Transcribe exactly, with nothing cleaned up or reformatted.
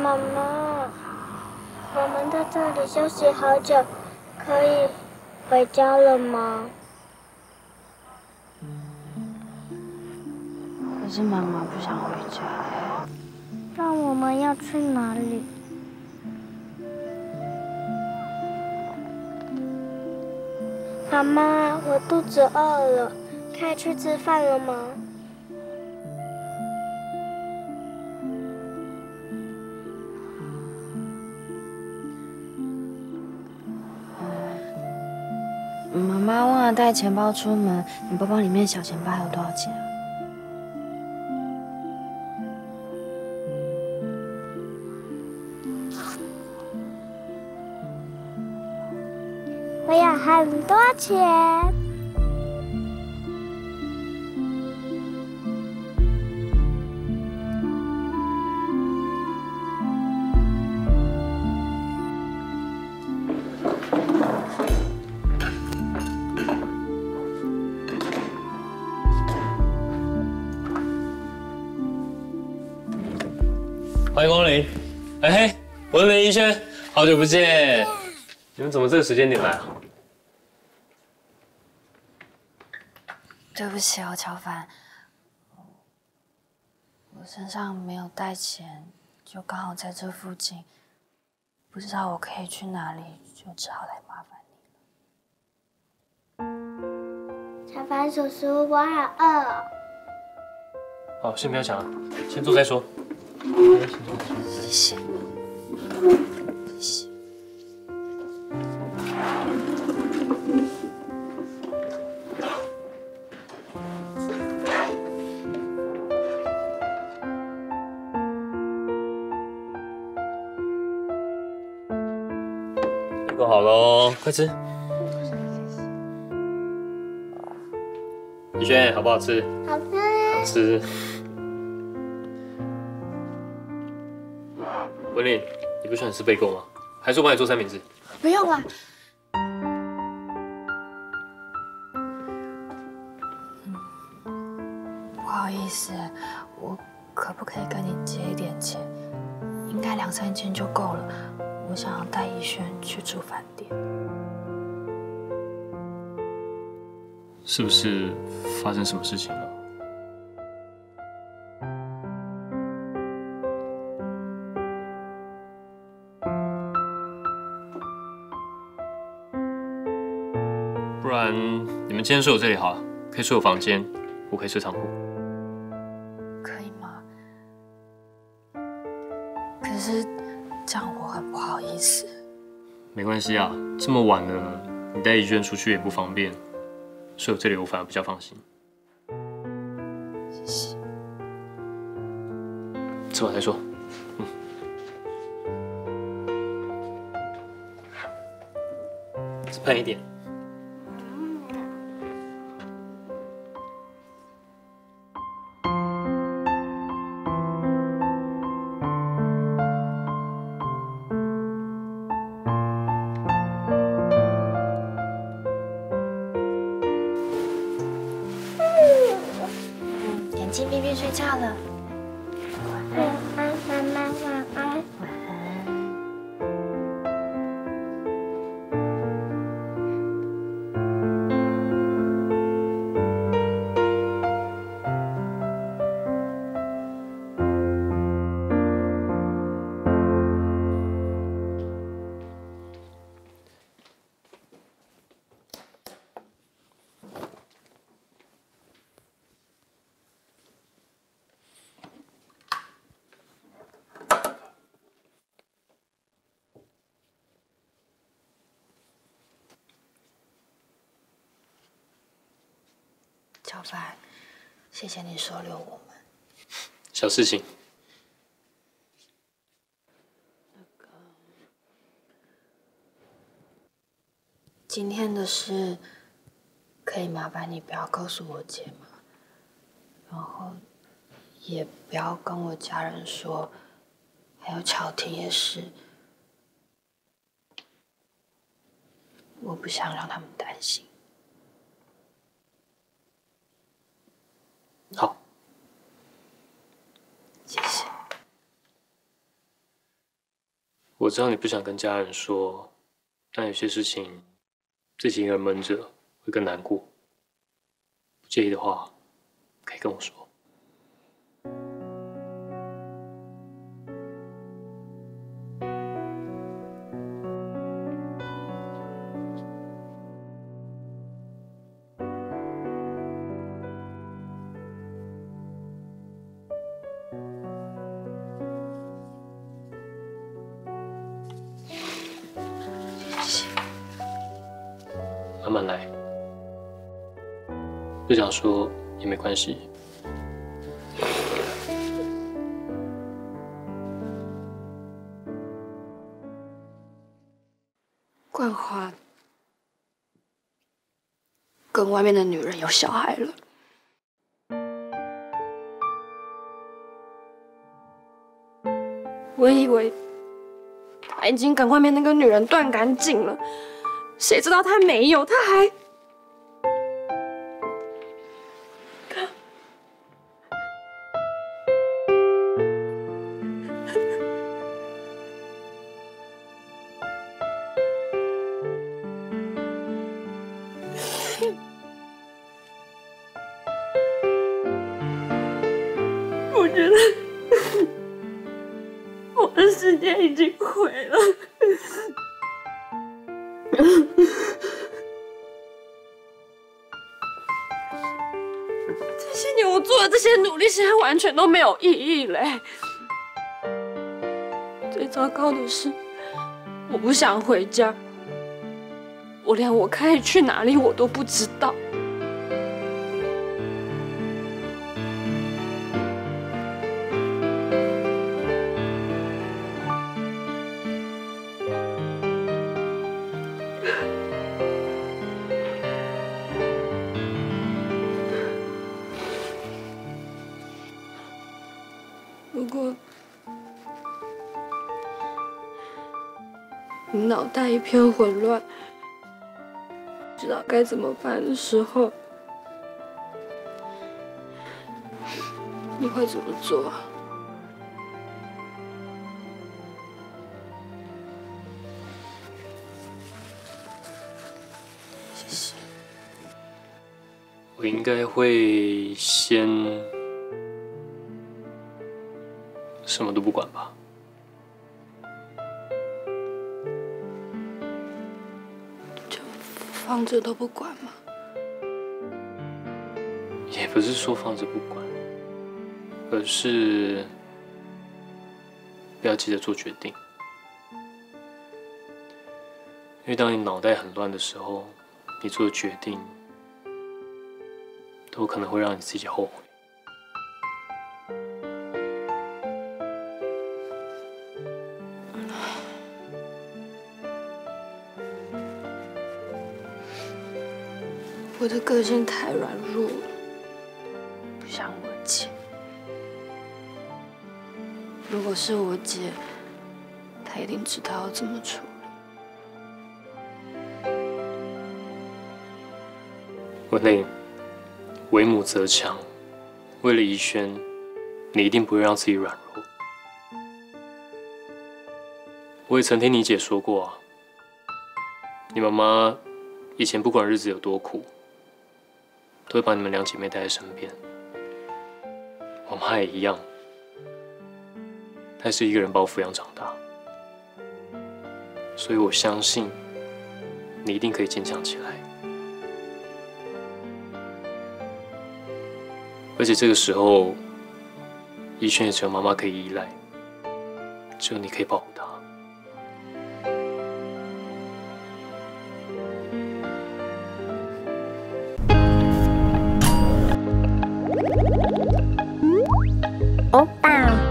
妈妈，我们在这里休息好久，可以回家了吗？ 可是妈妈不想回家哎。 那我们要去哪里？妈妈，我肚子饿了，可以去吃饭了吗？ 妈妈忘了带钱包出门，你包包里面小钱包还有多少钱啊？ 我有很多钱。 欢迎光临。哎嘿，我是林依轩，好久不见。你们怎么这个时间点来啊？ 对不起哦，乔凡，我身上没有带钱，就刚好在这附近，不知道我可以去哪里，就只好来麻烦你了。 小凡叔叔，我好饿哦。 好，先不要讲了，先坐再说。 谢谢。谢谢。 这个好喽，快吃。依轩，好不好吃？ 好吃。 好吃。文玲，你不喜欢吃贝果吗？还是我帮你做三明治？ 不用了。不好意思，我可不可以跟你借一点钱？应该两三千就够了。我想要带逸轩去住饭店。 是不是发生什么事情了？不然你们今天睡我这里好了，可以睡我房间，我可以睡仓库。 可以吗？可是这样我很不好意思。 没关系啊，这么晚了，你带怡娟出去也不方便，睡我这里我反而比较放心。 谢谢。 吃完再说。嗯。吃胖一点。 眼睛闭闭睡觉了。 晚安，妈妈，晚安。 晚安。乔凡，谢谢你收留我们。 小事情。 那个，今天的事，可以麻烦你不要告诉我姐吗？然后，也不要跟我家人说，还有巧婷也是。我不想让他们担心。 好， 谢谢。 我知道你不想跟家人说，但有些事情自己一个人闷着会更难过。不介意的话，可以跟我说。慢慢来，不想说也没关系。 冠华跟外面的女人有小孩了。我以为他已经跟外面那个女人断干净了。 谁知道他没有，他还我觉得我的世界已经毁了。这些年我做的这些努力，现在完全都没有意义嘞。最糟糕的是，我不想回家，我连我可以去哪里我都不知道。如果你脑袋一片混乱，不知道该怎么办的时候，你会怎么做？谢谢。 我应该会先什么都不管吧。 就放着都不管吗？ 也不是说放着不管，而是不要急着做决定。因为当你脑袋很乱的时候，你做的决定都可能会让你自己后悔。 我的个性太软弱了，不像我姐。如果是我姐，她一定知道要怎么处理。 文玲，为母则强，为了怡轩，你一定不会让自己软弱。我也曾听你姐说过啊，你妈妈以前不管日子有多苦，都会把你们两姐妹带在身边。我妈也一样，她是一个人把我抚养长大，所以我相信你一定可以坚强起来。而且这个时候，怡轩也只有妈妈可以依赖，只有你可以保护她。 欧巴。